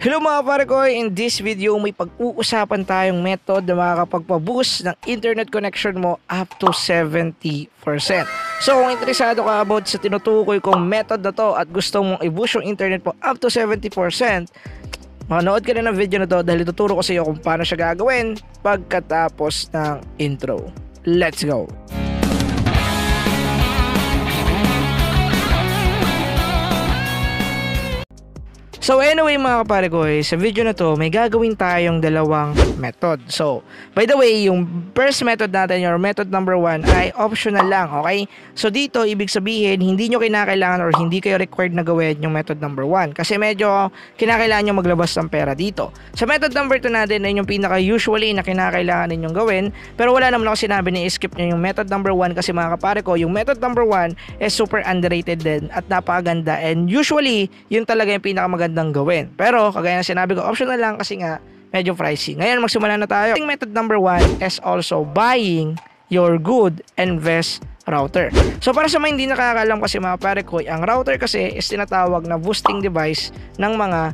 Hello mga pare ko, in this video may pag-uusapan tayong method na makakapagpa-boost ng internet connection mo up to 70%. So kung interesado ka about sa tinutukoy kong method na to at gusto mong i-boost yung internet mo up to 70%, manood ka na ng video na to dahil tuturo ko sa iyo kung paano siya gagawin pagkatapos ng intro. Let's go! So anyway mga kapare ko, sa video na to may gagawin tayong dalawang method. So by the way, yung first method natin, or method number 1 ay optional lang, okay? So dito ibig sabihin hindi nyo kinakailangan or hindi kayo required na gawin yung method number 1 kasi medyo kinakailangan nyo maglabas ng pera dito. Sa method number 2 natin ay yung pinaka usually na kinakailangan ninyong gawin, pero wala naman ako sinabi na i-skip nyo yung method number 1 kasi mga kapare ko, yung method number 1 is super underrated din at napakaganda, and usually yun talaga yung pinakamagandang gawin. Pero kagaya na sinabi ko, optional lang kasi nga medyo pricey. Ngayon magsimula na tayo. Yung method number 1 is also buying your good and best router. So para sa mga hindi nakakaalam kasi mga pare ko, ang router kasi is tinatawag na boosting device ng mga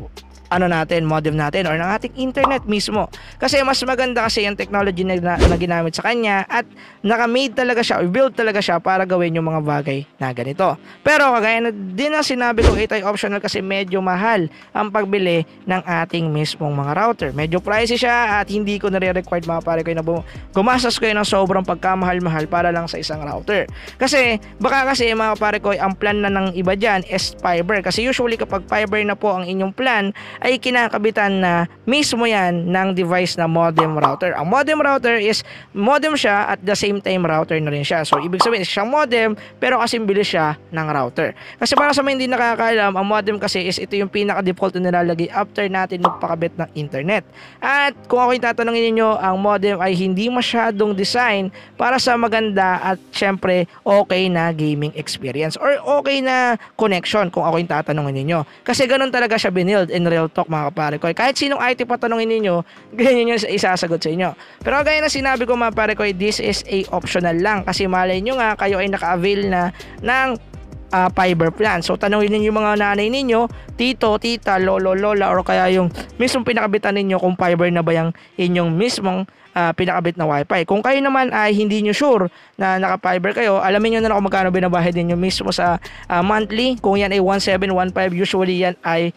modem natin or ng ating internet mismo. Kasi mas maganda kasi yung technology na ginamit sa kanya at naka-made talaga siya or build talaga siya para gawin yung mga bagay na ganito. Pero kagaya na din ang sinabi ko, ito ay optional kasi medyo mahal ang pagbili ng ating mismong mga router. Medyo pricey siya at hindi ko nare-required mga pare ko na gumastos kayo ng sobrang pagkamahal-mahal para lang sa isang router. Kasi baka kasi mga pare ko, ang plan na ng iba dyan is fiber. Kasi usually kapag fiber na po ang inyong plan, ay kinakabitan na mismo yan ng device na modem router. Ang modem router is modem siya at the same time router na rin siya. So ibig sabihin is siyang modem pero kasi bilis siya ng router. Kasi para sa mga hindi nakakaalam, ang modem kasi is ito yung pinaka-default na nilalagay after natin magpakabit ng internet. At kung ako yung tatanungin niyo, ang modem ay hindi masyadong design para sa maganda at syempre okay na gaming experience or okay na connection kung ako yung tatanungin niyo. Kasi ganun talaga siya binild in real talk mga kapare ko. Kahit sinong IT patanungin ninyo, ganyan yung isasagot sa inyo. Pero gaya na sinabi ko mga pare ko, this is a optional lang kasi malay nyo nga kayo ay naka-avail na ng fiber plan. So tanungin ninyo yung mga nanay ninyo, tito, tita, lolo, lola, or kaya yung mismong pinakabitan ninyo kung fiber na ba yung inyong mismong pinakabit na wifi. Kung kayo naman ay hindi nyo sure na naka-fiber kayo, alamin nyo na kung magkano binabahid ninyo mismo sa monthly. Kung yan ay 1715, usually yan ay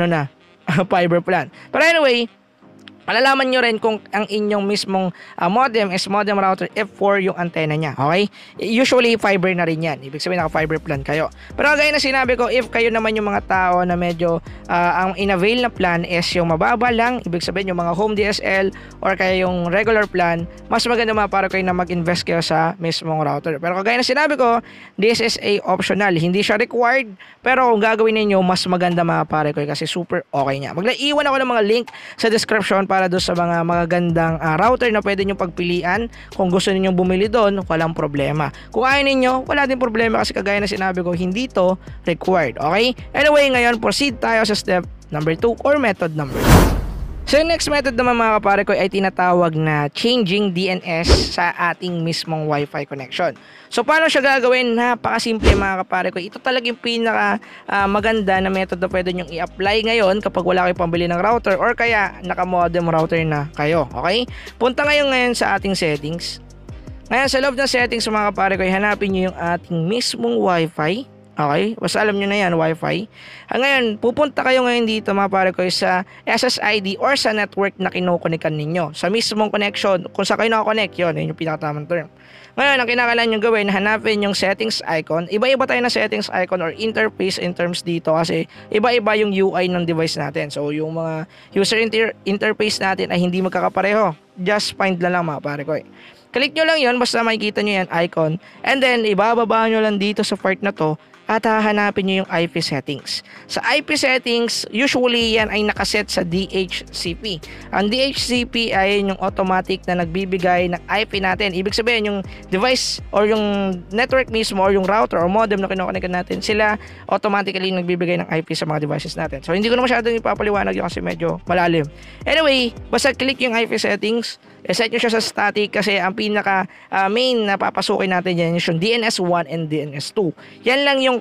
fiber plan. But anyway, malalaman nyo rin kung ang inyong mismong modem is modem router F4 yung antenna niya, okay? Usually fiber na rin yan, ibig sabihin naka-fiber plan kayo. Pero gaya na sinabi ko, if kayo naman yung mga tao na medyo ang in-avail na plan is yung mababa lang, ibig sabihin yung mga home DSL or kaya yung regular plan, mas maganda mga para kayo na mag-invest kayo sa mismong router. Pero kagaya na sinabi ko, this is a optional, hindi siya required, pero kung gagawin ninyo, mas maganda mga pare ko kasi super okay niya. Iwan ako ng mga link sa description para doon sa mga magagandang router na pwede nyo pagpilian. Kung gusto ninyong bumili doon, walang problema. Kung ayaw ninyo, wala din problema kasi kagaya na sinabi ko, hindi to required. Okay? Anyway, ngayon proceed tayo sa step number 2 or method number 2. So yung next method naman mga kapare ko ay tinatawag na changing DNS sa ating mismong Wi-Fi connection. So paano siya gagawin? Napakasimple mga kapare ko. Ito talaga yung pinaka maganda na method na pwede nyong i-apply ngayon kapag wala kayo pambili ng router or kaya naka-modem router na kayo. Okay? Punta ngayon sa ating settings. Ngayon sa loob ng settings mga kapare ko, hanapin nyo yung ating mismong Wi-Fi. Okay? Basta alam nyo na yan, Wi-Fi. Ngayon, pupunta kayo ngayon dito mga pare ko sa SSID or sa network na kinokonikan ninyo. Sa mismong connection, kung sa kayo nakakonect, yun yung pinakatamang term. Ngayon, ang kinakailangan nyo gawin, hanapin yung settings icon. Iba-iba tayo na settings icon or interface in terms dito kasi iba-iba yung UI ng device natin. So, yung mga user interface natin ay hindi magkakapareho. Just find lang mga pare ko. Click nyo lang yun, basta makikita nyo yan icon. And then, ibababa nyo lang dito sa part na to at hahanapin nyo yung IP settings. Sa IP settings, usually yan ay nakaset sa DHCP. Ang DHCP ay yung automatic na nagbibigay ng IP natin. Ibig sabihin yung device or yung network mismo or yung router or modem na kinoconnect natin, sila automatically nagbibigay ng IP sa mga devices natin. So hindi ko na masyadong ipapaliwanag yun kasi medyo malalim. Anyway, basta click yung IP settings, set nyo siya sa static kasi ang pinaka main na papasukin natin yan is yung DNS1 and DNS2. Yan lang yung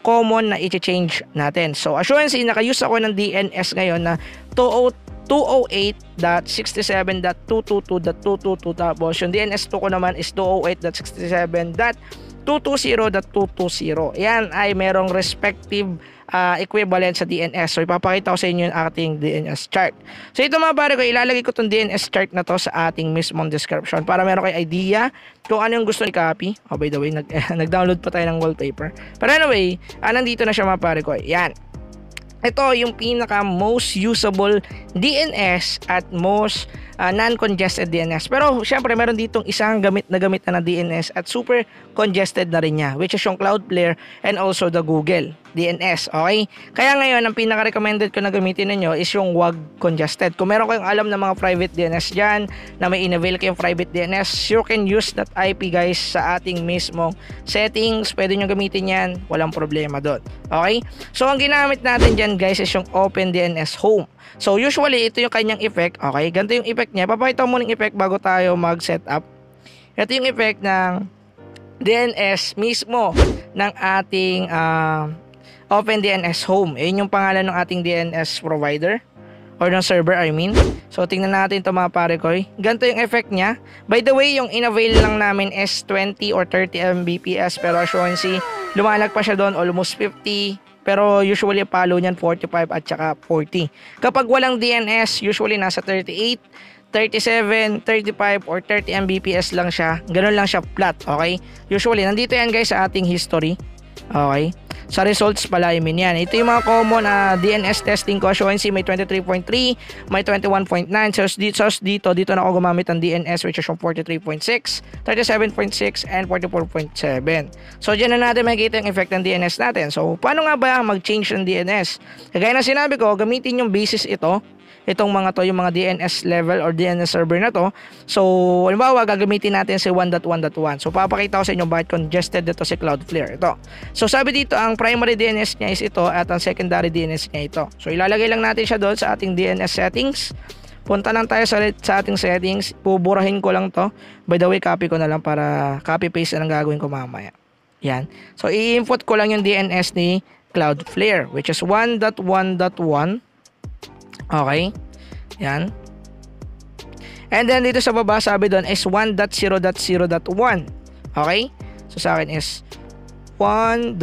common na i-change natin. So assurance, naka-use ako ng DNS ngayon na 208.67.222.222, tapos yung DNS2 ko naman is 208.67.220.220. Yan ay merong respective equivalent sa DNS. So ipapakita ko sa inyo yung ating DNS chart. So ito mga pare ko, ilalagay ko tong DNS chart na to sa ating mismong description para meron kayo idea kung ano yung gusto i-copy. Oh, by the way, nag-download pa tayo ng wallpaper. Pero anyway, nandito na siya mga pare ko. Yan. Ito yung pinaka most usable DNS at most non-congested DNS. Pero syempre meron ditong isang gamit na DNS at super congested na rin niya, which is yung Cloudflare and also the Google DNS. Okay? Kaya ngayon, ang pinaka-recommended ko na gamitin ninyo is yung wag congested. Kung meron kayong alam na mga private DNS dyan, na may in-avail kayong private DNS, you can use that IP guys sa ating mismong settings. Pwede nyo gamitin yan. Walang problema doon. Okay? So, ang ginamit natin dyan guys is yung OpenDNS Home. So, usually, ito yung kanyang effect. Okay? Ganito yung effect niya. Papakita mo ng effect bago tayo mag-setup. Ito yung effect ng DNS mismo ng ating OpenDNS Home. Yun yung pangalan ng ating DNS provider or ng server, I mean. So, tingnan natin ito mga pare ko. Ganito yung effect niya. By the way, yung in-avail lang namin is 20 or 30 Mbps, pero assurance, lumalag pa siya doon, almost 50. Pero usually follow niyan 45 at saka 40. Kapag walang DNS, usually nasa 38, 37, 35 or 30 Mbps lang siya. Ganun lang siya flat, okay? Usually nandito yan guys sa ating history. Okay? Sa results pala, I mean yan. Ito yung mga common DNS testing ko. Assurance may 23.3, may 21.9. So dito na ako gumamit ng DNS which is yung 43.6, 37.6, and 44.7. So dyan na natin makikita yung effect ng DNS natin. So paano nga ba mag-change ng DNS? Kagaya na sinabi ko, gamitin yung basis ito. Itong mga to, yung mga DNS level or DNS server na to. So, halimbawa, gagamitin natin si 1.1.1. So, papakita ko sa inyo bakit congested dito si Cloudflare. Ito. So, sabi dito, ang primary DNS niya is ito at ang secondary DNS niya ito. So, ilalagay lang natin siya doon sa ating DNS settings. Punta lang tayo sa ating settings. Buburahin ko lang to. By the way, copy ko na lang para copy-paste na lang gagawin ko mamaya. Yan. So, i-input ko lang yung DNS ni Cloudflare, which is 1.1.1. Okay. Yan. And then dito sa baba sabi doon is 1.0.0.1. Okay? So sa akin is 1.0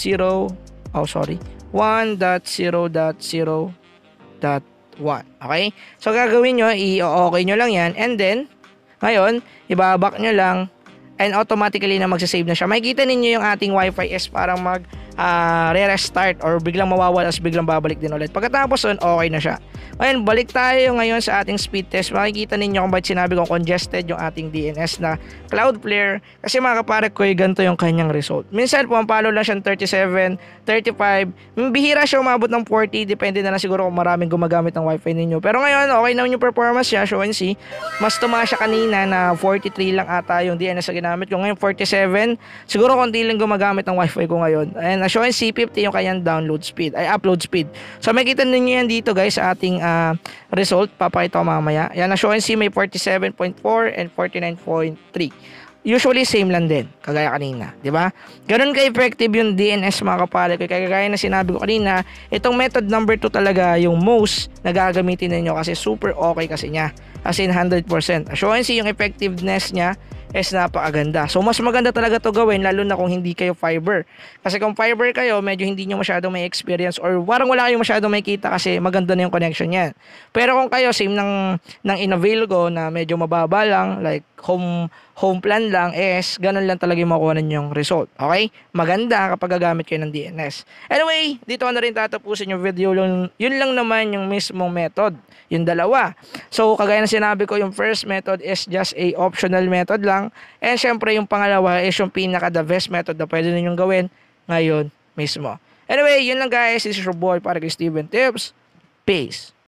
1.0.0.1. Okay? So gagawin nyo, i-okay nyo lang yan. And then, ngayon, ibabak nyo lang and automatically na magsasave na siya. Makikita ninyo yung ating wifi is parang re-restart or biglang mawawala as biglang babalik din ulit. Pagkatapos nun, okay na siya. Ngayon, balik tayo ngayon sa ating speed test. Makikita ninyo kung bakit sinabi ko congested yung ating DNS na Cloudflare. Kasi mga kapare ko, ganito yung kanyang result. Minsan, pumapalo lang siyang 37, 35. Bihira siya umabot ng 40. Depende na lang siguro kung maraming gumagamit ng wifi ninyo. Pero ngayon, okay naman yung performance niya. Show and see. Mas tumaas siya kanina na 43 lang ata yung DNS na ginamit ko. Ngayon, 47. Siguro konti lang gumagamit ng wifi ko ngayon. And show and see, 50 yung kanyang download speed, ay upload speed. So, makikita ninyo yan dito guys sa ating result. Papakita ko mamaya. Yan, na show and see may 47.4 and 49.3. Usually same lang din, kagaya kanina, di ba? Ganun ka-effective yung DNS mga kapare ko. Kagaya na sinabi ko kanina, itong method number 2 talaga yung most na gagamitin ninyo kasi super okay kasi niya. As in 100%. Show and see yung effectiveness niya is napakaganda. So mas maganda talaga to gawin lalo na kung hindi kayo fiber. Kasi kung fiber kayo, medyo hindi nyo masyadong may experience or parang wala kayong masyadong makikita kasi maganda na yung connection niyan. Pero kung kayo same ng in-avail ko na medyo mababa lang, like home plan lang, ganun lang talaga yung makuha ninyong result. Okay? Maganda kapag gagamit kayo ng DNS. Anyway, dito ko na rin tatapusin yung video. Yun lang naman yung mismong method. Yung dalawa. So, kagaya na sinabi ko, yung first method is just a optional method lang. And syempre, yung pangalawa is yung pinaka-the best method na pwede ninyong gawin ngayon mismo. Anyway, yun lang guys. This is your boy, Parang Steven Tips. Peace.